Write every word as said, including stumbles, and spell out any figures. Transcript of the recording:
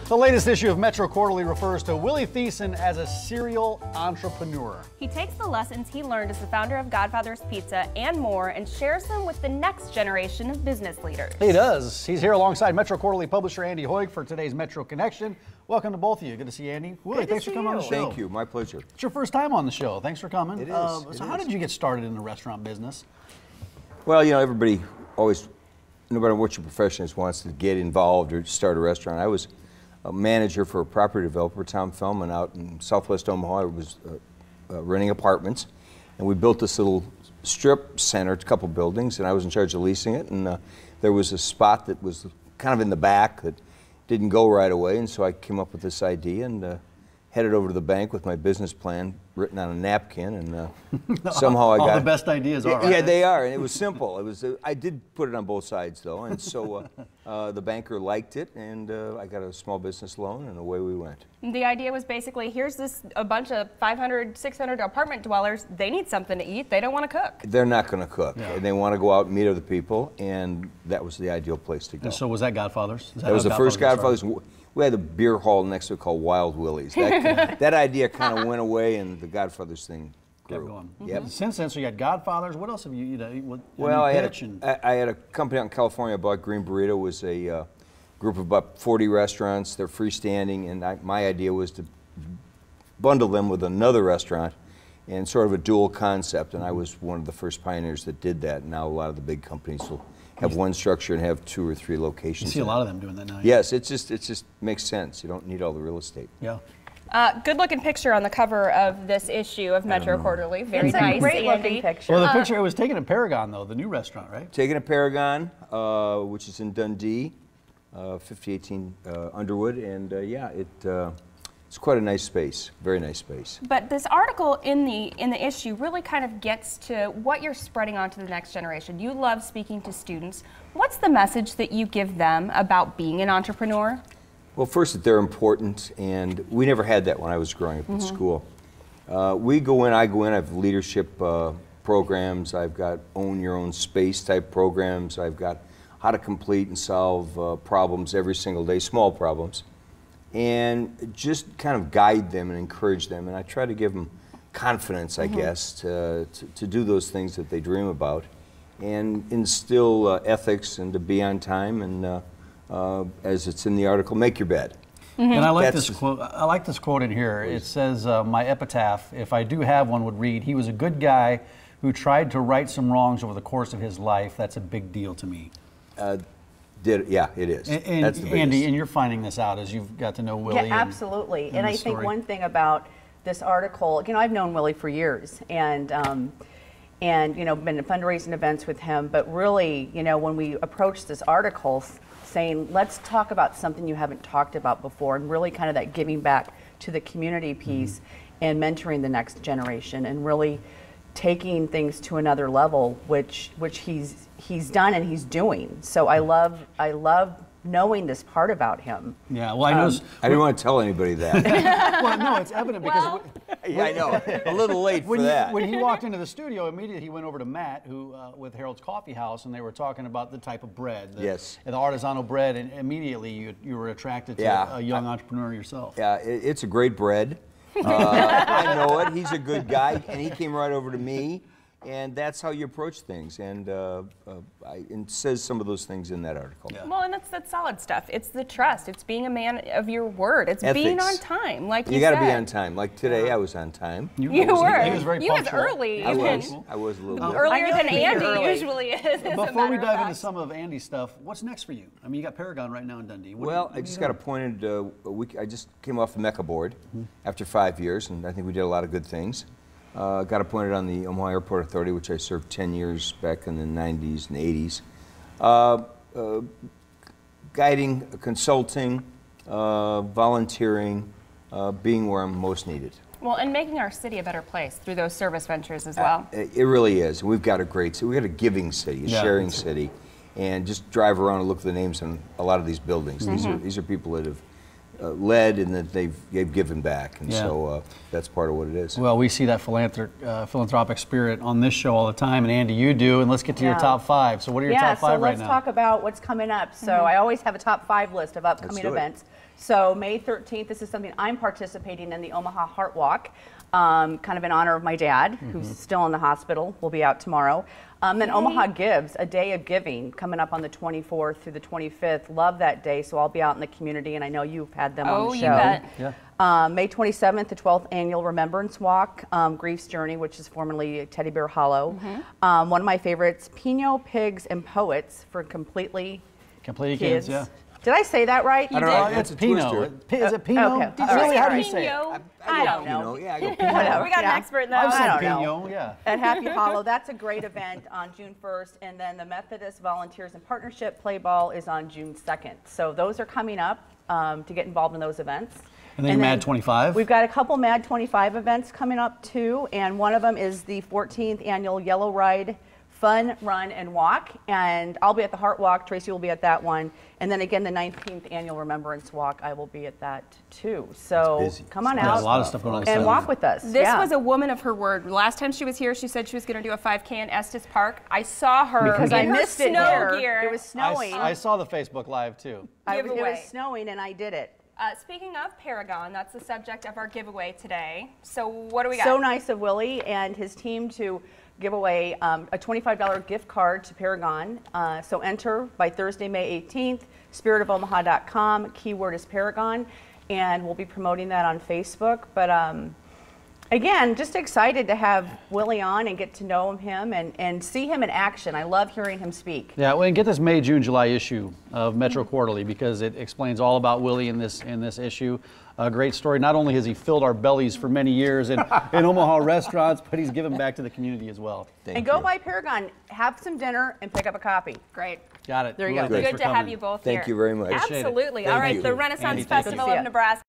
The latest issue of Metro Quarterly refers to Willie Thiessen as a serial entrepreneur. He takes the lessons he learned as the founder of Godfather's Pizza and more and shares them with the next generation of business leaders. He does. He's here alongside Metro Quarterly publisher Andy Hoig for today's Metro Connection. Welcome to both of you. Good to see you, Andy. Willie, thanks for coming on the show. Thank you. My pleasure. It's your first time on the show. Thanks for coming. It is. Uh, It so is. how did you get started in the restaurant business? Well, you know, everybody always, no matter what your profession is, wants to get involved or start a restaurant. I was a manager for a property developer, Tom Feldman, out in Southwest Omaha. I was uh, uh, renting apartments, and we built this little strip center, a couple buildings, and I was in charge of leasing it. And uh, there was a spot that was kind of in the back that didn't go right away, and so I came up with this idea and uh, headed over to the bank with my business plan written on a napkin, and uh, somehow I All got the best ideas are. Yeah, right? yeah, they are, and it was simple. It was. Uh, I did put it on both sides though, and so uh, uh, the banker liked it, and uh, I got a small business loan, and away we went. The idea was basically, here's this a bunch of five hundred, six hundred apartment dwellers. They need something to eat. They don't want to cook. They're not going to cook. Yeah. They want to go out and meet other people, and that was the ideal place to go. And so was that Godfather's? Is that that was how the first Godfather's Godfather's. We had a beer hall next to it called Wild Willie's. That, that idea kind of went away, and the Godfather's thing grew. kept going? Yep. Since then, so you had Godfather's. What else have you, you know, what, Well, I I had, pitch a, and, I, I had a company out in California. I bought Green Burrito. It was a uh, group of about forty restaurants. They're freestanding, and I, my idea was to bundle them with another restaurant and sort of a dual concept, and I was one of the first pioneers that did that. Now a lot of the big companies will have one structure and have two or three you locations. see a in lot it. of them doing that now. Yes, it just it just makes sense. You don't need all the real estate. Yeah. Uh, good looking picture on the cover of this issue of Metro Quarterly. Very It's a nice, great Andy. looking picture. Well, the picture, it was taken at Paragon, though, the new restaurant, right? Taking a Paragon, uh, which is in Dundee, uh, fifty eighteen uh, Underwood, and uh, yeah, it uh, it's quite a nice space, very nice space. But this article in the in the issue really kind of gets to what you're spreading on to the next generation. You love speaking to students. What's the message that you give them about being an entrepreneur? Well, first, that they're important, and we never had that when I was growing up in school. Uh, we go in, I go in, I have leadership uh, programs, I've got own your own space type programs, I've got how to complete and solve uh, problems every single day, small problems, and just kind of guide them and encourage them, and I try to give them confidence, I guess, to, to, to do those things that they dream about, and instill uh, ethics and to be on time, and uh, uh, as it's in the article, make your bed. And I like That's- this quote. I like this quote in here. It says, uh, "My epitaph, if I do have one, would read: He was a good guy who tried to right some wrongs over the course of his life. That's a big deal to me." Uh, did yeah, it is. And, and That's the Andy, biggest. and you're finding this out as you've got to know Willie. Yeah, and- absolutely. and And, the I think story. one thing about this article, you know, I've known Willie for years, and um, and you know, been at fundraising events with him. But really, you know, when we approached this article, saying let's talk about something you haven't talked about before, and really kind of that giving back to the community piece, mm-hmm. and mentoring the next generation, and really taking things to another level, which which he's he's done and he's doing. So I love I love knowing this part about him. Yeah, well, I know. Um, I didn't want to tell anybody that. well, no, it's evident because Well- yeah, I know. A little late for when, he, that. when he walked into the studio, immediately he went over to Matt, who uh, with Harold's Coffee House, and they were talking about the type of bread, the, Yes. the artisanal bread, and immediately you you were attracted to Yeah. a young entrepreneur yourself. Yeah, it, it's a great bread. Uh, I know it. He's a good guy, and he came right over to me, and that's how you approach things. And uh, uh, I, it says some of those things in that article. Yeah. Well, and that's that's solid stuff. It's the trust. It's being a man of your word. It's being Ethics. on time, like you, You got to be said. on time. Like today, I was on time. You he was- were. He was very you was punctual. early. I even was. I was a little bit. earlier I know than you were Andy early. usually is. as a Before we matter of dive into fact. some of Andy's stuff, what's next for you? I mean, you got Paragon right now in Dundee. What Well, what I are just you got doing? appointed uh, a week. I just came off the Mecca board after five years, and I think we did a lot of good things. Uh, got appointed on the Omaha Airport Authority, which I served ten years back in the nineties and eighties. Uh, uh, guiding, consulting, uh, volunteering, uh, being where I'm most needed. Well, and making our city a better place through those service ventures as well. Uh, it it really is. We've got a great city. We've got a giving city, a Yeah. sharing city, and just drive around and look at the names on a lot of these buildings. These are these are people that have uh, led and that they've, they've given back. And Yeah. so uh, that's part of what it is. Well, we see that philanthrop, uh, philanthropic spirit on this show all the time, and Andy, you do. And let's get to your Yeah. top five. So, what are your yeah, top five so right let's now? talk about what's coming up. So I always have a top five list of upcoming do it. events. So May thirteenth, this is something I'm participating in, the Omaha Heart Walk, um, kind of in honor of my dad, who's still in the hospital. We'll be out tomorrow. Um, then Omaha Gives, a day of giving, coming up on the twenty-fourth through the twenty-fifth. Love that day, so I'll be out in the community, and I know you've had them on Oh, the you show. bet. Yeah. Um, May twenty-seventh, the twelfth Annual Remembrance Walk, um, Grief's Journey, which is formerly Teddy Bear Hollow. Um, one of my favorites, Pino, Pigs, and Poets for completely Completely kids. kids, yeah. Did I say that right? I don't did. know. That's It's a Pinot. twister. It- Is it Pinot? Okay. Did All you right, say all How do you right. say it? Pinot? I don't You know. know, yeah, I go Whatever. We got Yeah. an expert in I've that. I said don't know. Pinot, yeah. At Happy Hollow. That's a great event on June first. And then the Methodist Volunteers in Partnership Play Ball is on June second. So those are coming up um, to get involved in those events. And then your Mad twenty-five? We've got a couple Mad twenty-five events coming up too. And one of them is the fourteenth Annual Yellow Ride Fun, Run, and Walk. And I'll be at the Heart Walk. Tracy will be at that one. And then again, the nineteenth Annual Remembrance Walk, I will be at that too. So busy. come on There's out a lot of stuff going on. and walk with us. This Yeah. was a woman of her word. Last time she was here, she said she was going to do a five K in Estes Park. I saw her Because in I her missed it snow here. gear. It was I, snowing. I saw the Facebook Live, too. I- it giveaway. was snowing and I did it. Uh, speaking of Paragon, that's the subject of our giveaway today. So what do we got? So nice of Willie and his team to give away um, a twenty-five dollar gift card to Paragon. Uh, so enter by Thursday, May eighteenth, spirit of omaha dot com. Keyword is Paragon. And we'll be promoting that on Facebook. But um, again, just excited to have Willie on and get to know him and, and see him in action. I love hearing him speak. Yeah, well, and get this May, June, July issue of Metro Quarterly because it explains all about Willie in this in this issue. A great story. Not only has he filled our bellies for many years in, in Omaha restaurants, but he's given back to the community as well. Thank and go you. by Paragon, have some dinner, and pick up a copy. Great. Got it. There you Willie, go. thanks Good for to have coming. you both Thank here. you very much. Appreciate it. Absolutely. Thank All right, you. the Renaissance Andy, thank you. Festival See of ya. Nebraska.